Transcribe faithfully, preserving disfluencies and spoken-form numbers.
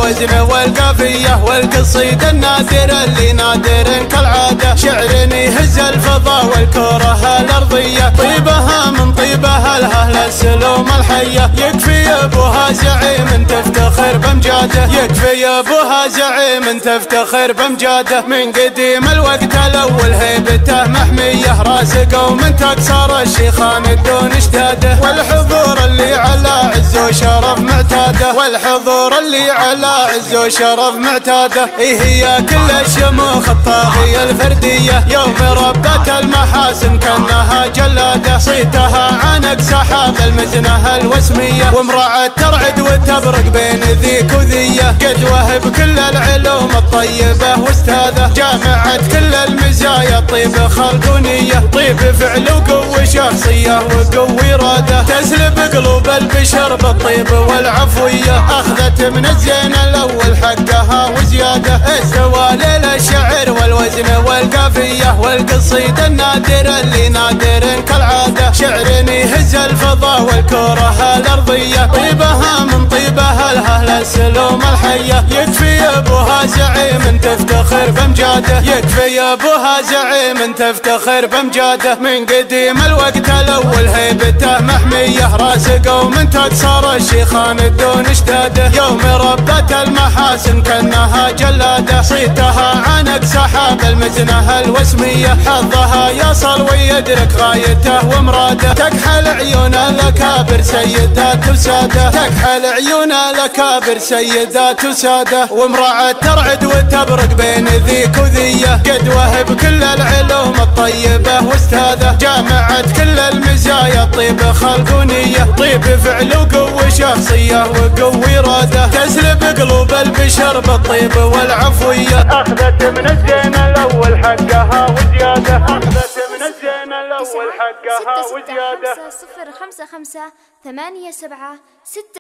والوزن والقافية والقصيدة النادر اللي نادر كالعادة. شعر يهز الفضا والكرة الأرضية، طيبها من طيبها الأهل السلوم الحية. يكفي أبوها زعيم تفتخر بأمجاده، يكفي أبوها زعيم تفتخر بأمجاده. من قديم الوقت الأول هيبته محمية، راس قوم تكسر الشيخان الدون اشتاده. والحضور اللي على عز وشرف معتاده، والحضور اللي على عز وشرف معتاده. إيه هي كل الشموخ الطاغية الفردية، يوم ربت المحاسن كأنها جلادة. صيتها عنق سحاب المزنة الوسمية، وامرأة ترعد وتبرق بين ذيك وذية. قد وهب كل العلوم الطيبة واستاذة، جامعت كل المزايا طيب خلق ونية. طيب فعل وقوة شخصية وقوة إرادة، تسلب قلوب البشر بالطيب والعفوية. أخذت من الزين الأول حقها وزيادة، استوى ليل الشعر والوزن والقافية والقصيدة النادر اللي نادر كالعادة. شعر يهز الفضا والكرة الأرضية، طيبها من طيبها الأهل السلوم الحية. يكفي أبوها زعيم تفتخر بأمجاده، يكفي أبوها زعيم تفتخر بأمجاده. من قديم الوقت الأول هيبته محمية، راس قوم تكسر الشيخان الدون اشتاده. يوم ربت المحاسن كأنها جلادة، صيتها عنق سحاب المزنة الوسمية. حظها يصل ويدرك غايته ومراده، تكحل عيون الأكابر سيدات وسادة، تكحل عيون الأكابر سيدات وسادة. وامرأة ترعد وتبرق بين ذيك وذية، قد وهب كل العلوم الطيبة واستاذة، جامعت كل المزايا طيب خلق ونية. طيب فعل وقوة شخصية وقوة إرادة، تسلب قلوب البشر بالطيب والعفوية. أخذت من الزين الأول حقها وزيادة، أخذت من الزين الأول حقها وزيادة. صفر خمسة خمسة ثمانية سبعة ستة